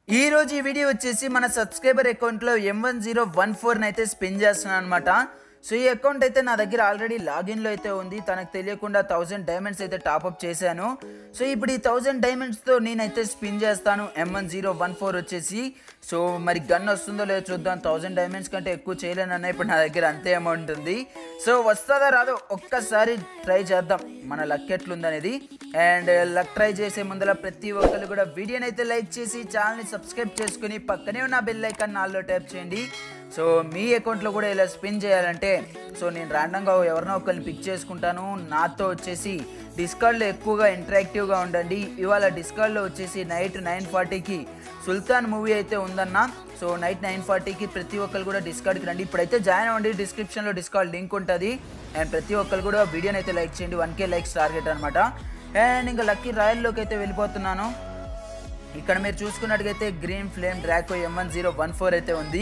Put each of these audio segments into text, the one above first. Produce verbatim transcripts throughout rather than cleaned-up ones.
ఈ రోజు ఈ వీడియో వచ్చేసి మన సబ్స్క్రైబర్ అకౌంట్లో M one zero one four అయితే స్పిన్ చేస్తున్నాను అనమాట. సో ఈ అకౌంట్ అయితే నా దగ్గర ఆల్రెడీ లాగిన్లో అయితే ఉంది. తనకు తెలియకుండా థౌజండ్ డైమండ్స్ అయితే టాప్అప్ చేశాను. సో ఇప్పుడు ఈ థౌజండ్ డైమండ్స్తో నేనైతే స్పిన్ చేస్తాను M one zero one four వచ్చేసి. సో మరి గన్ వస్తుందో లేదో చూద్దాం. థౌజండ్ డైమండ్స్ కంటే ఎక్కువ చేయలేనన్నా ఇప్పుడు నా దగ్గర అంతే అమౌంట్ ఉంది. సో వస్తుందా రాదో ఒక్కసారి ట్రై చేద్దాం మన లక్ ఎట్లుందనేది. అండ్ లక్ ట్రై చేసే ముందర ప్రతి ఒక్కరు కూడా వీడియోని అయితే లైక్ చేసి ఛానల్ని సబ్స్క్రైబ్ చేసుకుని పక్కనే ఉన్న బెల్ ఐకాన్ నాలుగులో ట్యాప్ చేయండి. సో మీ అకౌంట్లో కూడా ఇలా స్పిన్ చేయాలంటే సో నేను ర్యాండమ్గా ఎవరినో ఒకరిని పిక్ చేసుకుంటాను. నాతో వచ్చేసి డిస్కార్డ్లో ఎక్కువగా ఇంటరాక్టివ్గా ఉండండి. ఇవాళ డిస్కార్డ్లో వచ్చేసి నైట్ నైన్ ఫార్టీకి సుల్తాన్ మూవీ అయితే ఉందన్న. సో నైట్ నైన్ ఫార్టీకి ప్రతి ఒక్కరు కూడా డిస్కార్డ్కి రండి. ఇప్పుడైతే జాయిన్ అవ్వండి, డిస్క్రిప్షన్లో డిస్కార్డ్ లింక్ ఉంటుంది. అండ్ ప్రతి ఒక్కరు కూడా వీడియోని అయితే లైక్ చేయండి. వన్ కే లైక్స్ టార్గెట్ అనమాట. అండ్ ఇంకా లక్కీ రాయల్లోకి అయితే వెళ్ళిపోతున్నాను. ఇక్కడ మీరు చూసుకున్నట్టుగైతే green flame Draco M one zero one four అయితే ఉంది.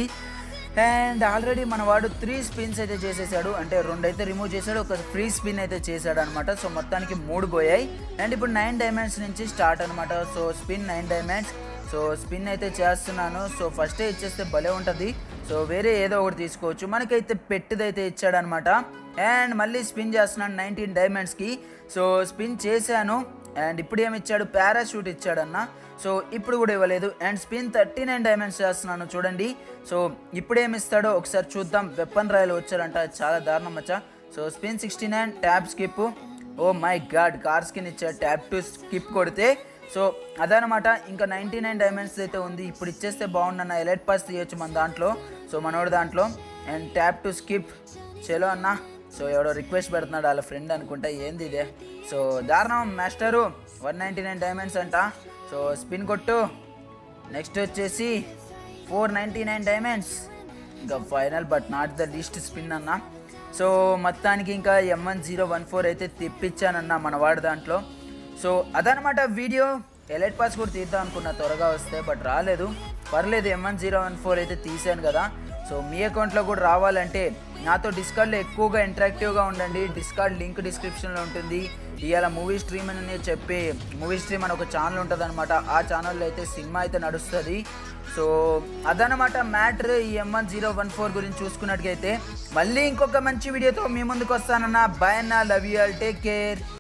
అండ్ ఆల్రెడీ మన వాడు త్రీ స్పిన్స్ అయితే చేసేసాడు, అంటే రెండు అయితే రిమూవ్ చేశాడు, ఒక ఫ్రీ స్పిన్ అయితే చేశాడు అనమాట. సో మొత్తానికి మూడు పోయాయి. అండ్ ఇప్పుడు నైన్ డైమండ్స్ నుంచి స్టార్ట్ అనమాట. So spin nine diamonds. So spin అయితే చేస్తున్నాను. సో ఫస్టే ఇచ్చేస్తే భలే ఉంటుంది. సో వేరే ఏదో ఒకటి తీసుకోవచ్చు. మనకైతే పెట్టుదైతే ఇచ్చాడనమాట. అండ్ మళ్ళీ స్పిన్ చేస్తున్నాను నైన్టీన్ డైమండ్స్కి. సో స్పిన్ చేశాను. అండ్ ఇప్పుడు ఏమి ఇచ్చాడు, పారాషూట్ ఇచ్చాడన్న. సో ఇప్పుడు కూడా ఇవ్వలేదు. And spin thirty nine diamonds చేస్తున్నాను చూడండి. సో ఇప్పుడు ఏమి ఇస్తాడో ఒకసారి చూద్దాం. వెపన్ రాయలు వచ్చారంట, చాలా దారుణం వచ్చా. So spin sixty nine tap skip. Oh my God, car skin ఇచ్చాడు. ట్యాప్ టు స్కిప్ కొడితే సో అదనమాట. ఇంకా నైంటీ నైన్ డైమండ్స్ అయితే ఉంది. ఇప్పుడు ఇచ్చేస్తే బాగుండన్న. ఎలైట్ పాస్ తీయొచ్చు మన దాంట్లో, సో మనోడు దాంట్లో. And tap to skip. చలో అన్న. సో ఎవడో రిక్వెస్ట్ పెడుతున్నాడు వాళ్ళ ఫ్రెండ్ అనుకుంటా. ఏంది ఇదే. సో దారుణం master. One ninety nine diamonds అంట. సో స్పిన్ కొట్టు. నెక్స్ట్ వచ్చేసి ఫోర్ నైంటీ నైన్ డైమండ్స్. ఇంకా final but not the least spin అన్న. సో మొత్తానికి ఇంకా M one zero one four అయితే తెప్పించానన్న మన వాడి దాంట్లో. సో అదనమాట వీడియో. ఎలైట్ పాస్ కూడా తీద్దాం అనుకున్నా త్వరగా వస్తే, బట్ రాలేదు. పర్లేదు, M one zero one four అయితే తీసాను కదా. సో మీ అకౌంట్లో కూడా రావాలంటే నాతో డిస్కార్డ్లో ఎక్కువగా ఇంటరాక్టివ్గా ఉండండి. డిస్కార్డ్ లింక్ డిస్క్రిప్షన్లో ఉంటుంది. ఇవాళ మూవీ స్ట్రీమ్ అని చెప్పి మూవీ స్ట్రీమ్ అని ఒక ఛానల్ ఉంటుంది అనమాట. ఆ ఛానల్లో అయితే సినిమా అయితే నడుస్తుంది. సో అదనమాట మ్యాటర్ ఈ M one zero one four గురించి చూసుకున్నట్టుగైతే. మళ్ళీ ఇంకొక మంచి వీడియోతో మీ ముందుకు వస్తానన్న. బాయ్ అన్న, love you all, take care.